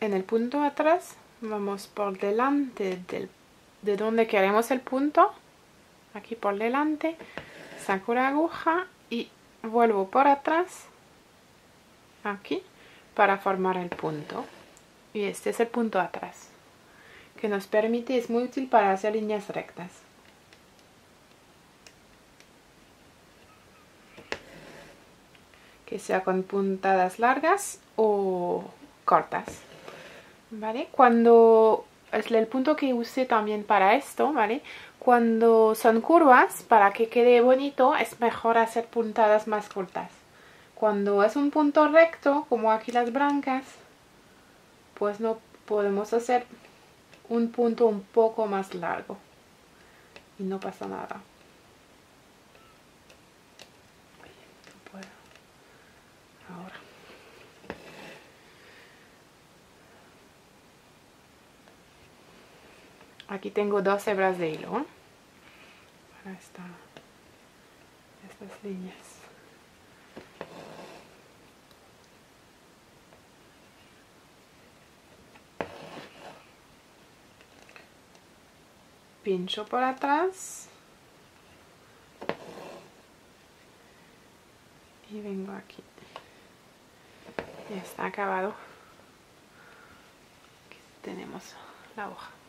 en el punto atrás, vamos por delante de donde queremos el punto, aquí por delante, saco la aguja y vuelvo por atrás, aquí, para formar el punto. Y este es el punto atrás, que nos permite, es muy útil para hacer líneas rectas. Que sea con puntadas largas o cortas, ¿vale? Cuando es el punto que usé también para esto, ¿vale? Cuando son curvas, para que quede bonito, es mejor hacer puntadas más cortas. Cuando es un punto recto, como aquí las blancas, pues no podemos hacer un punto un poco más largo y no pasa nada. Ahora. Aquí tengo 2 hebras de hilo, ¿eh? Para estas líneas. Pincho por atrás y vengo aquí. Ya está acabado. Aquí tenemos la hoja.